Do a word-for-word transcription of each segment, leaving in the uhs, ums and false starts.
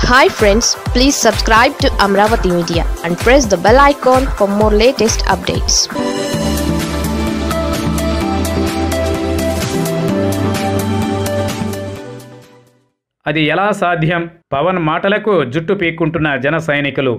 Hi friends, please subscribe to Amaravathi Media and press the bell icon for more latest updates. అది ఎలా సాధ్యం? పవన్ మాటలకు జుట్టు పీక్కుంటున్న జన సైనికులు.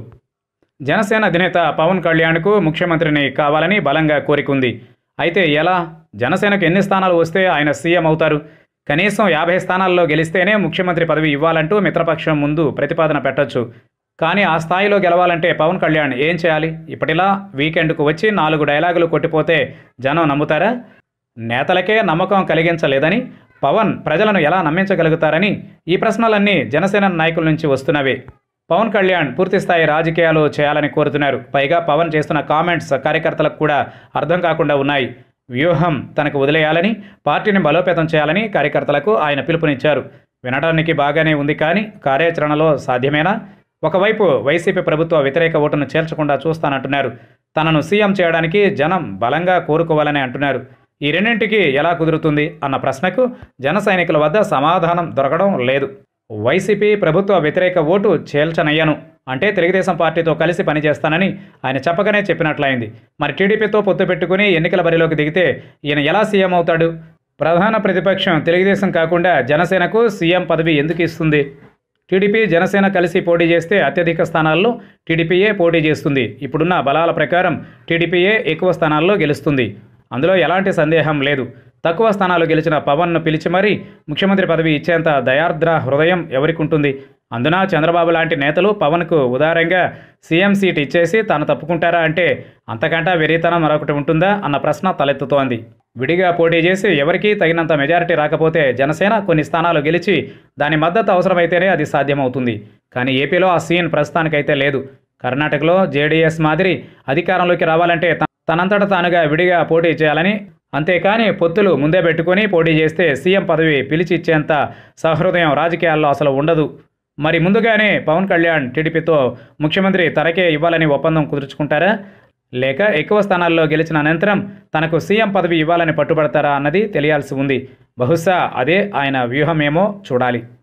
జనసేన అధినేత పవన్ కళ్యాణ్కు ముఖ్యమంత్రిని కావాలని బలంగా కోరికుంది. అయితే ఎలా? జనసేనకు ఎన్ని స్థానాలు వస్తే ఆయన సీఎం అవుతారు? కనీసం యాభై స్థానాల్లో గెలిస్తేనే ముఖ్యమంత్రి పదవి ఇవ్వాలంటూ మిత్రపక్షం ముందు ప్రతిపాదన పెట్టొచ్చు. కానీ ఆ స్థాయిలో గెలవాలంటే పవన్ కళ్యాణ్ ఏం చేయాలి? ఇప్పటిలా వీకెండ్కు వచ్చి నాలుగు డైలాగులు కొట్టిపోతే జనం నమ్ముతారా? నేతలకే నమ్మకం కలిగించలేదని పవన్ ప్రజలను ఎలా నమ్మించగలుగుతారని ఈ ప్రశ్నలన్నీ జనసేన నాయకుల నుంచి వస్తున్నవే. పవన్ కళ్యాణ్ పూర్తిస్థాయి రాజకీయాలు చేయాలని కోరుతున్నారు. పైగా పవన్ చేస్తున్న కామెంట్స్ కార్యకర్తలకు కూడా అర్థం కాకుండా ఉన్నాయి. వ్యూహం తనకు వదిలేయాలని, పార్టీని బలోపేతం చేయాలని కార్యకర్తలకు ఆయన పిలుపునిచ్చారు. వినడానికి బాగానే ఉంది, కానీ కార్యాచరణలో సాధ్యమేనా? ఒకవైపు వైసీపీ ప్రభుత్వ వ్యతిరేక ఓటును చేర్చకుండా చూస్తానంటున్నారు. తనను సీఎం చేయడానికి జనం బలంగా కోరుకోవాలని అంటున్నారు. ఈ రెండింటికి ఎలా కుదురుతుంది అన్న ప్రశ్నకు జన సైనికుల వద్ద సమాధానం దొరకడం లేదు. వైసీపీ ప్రభుత్వ వ్యతిరేక ఓటు చేల్చనయ్యను అంటే తెలుగుదేశం పార్టీతో కలిసి పనిచేస్తానని ఆయన చెప్పగానే చెప్పినట్లయింది. మరి టీడీపీతో పొత్తు పెట్టుకుని ఎన్నికల బరిలోకి దిగితే ఈయన ఎలా సీఎం అవుతాడు? ప్రధాన ప్రతిపక్షం తెలుగుదేశం కాకుండా జనసేనకు సీఎం పదవి ఎందుకు ఇస్తుంది? టీడీపీ జనసేన కలిసి పోటీ చేస్తే అత్యధిక స్థానాల్లో టీడీపీయే పోటీ చేస్తుంది. ఇప్పుడున్న బలాల ప్రకారం టీడీపీయే ఎక్కువ స్థానాల్లో గెలుస్తుంది. అందులో ఎలాంటి సందేహం లేదు. తక్కువ స్థానాలు గెలిచిన పవన్ను పిలిచి మరీ ముఖ్యమంత్రి పదవి ఇచ్చేంత దయార్ద్ర హృదయం ఎవరికి ఉంటుంది? అందున చంద్రబాబు లాంటి నేతలు పవన్కు ఉదారంగా సీఎం సీట్ ఇచ్చేసి తాను తప్పుకుంటారా అంటే అంతకంటే వెరీతనం మరొకటి ఉంటుందా అన్న ప్రశ్న తలెత్తుతోంది. విడిగా పోటీ చేసి ఎవరికీ తగినంత మెజారిటీ రాకపోతే జనసేన కొన్ని స్థానాలు గెలిచి దాని మద్దతు అవసరమైతేనే అది సాధ్యమవుతుంది. కానీ ఏపీలో ఆ సీన్ ప్రస్తుతానికైతే లేదు. కర్ణాటకలో జేడీఎస్ మాదిరి అధికారంలోకి రావాలంటే తనంతట తానుగా విడిగా పోటీ చేయాలని, అంతేకాని పొత్తులు ముందే పెట్టుకుని పోటీ చేస్తే సీఎం పదవి పిలిచి ఇచ్చేంత సహృదయం రాజకీయాల్లో అసలు ఉండదు. మరి ముందుగానే పవన్ కళ్యాణ్ టీడీపీతో ముఖ్యమంత్రి తనకే ఇవ్వాలని ఒప్పందం కుదుర్చుకుంటారా? లేక ఎక్కువ స్థానాల్లో గెలిచిన అనంతరం తనకు సీఎం పదవి ఇవ్వాలని పట్టుబడతారా అన్నది తెలియాల్సి ఉంది. బహుశా అదే ఆయన వ్యూహమేమో చూడాలి.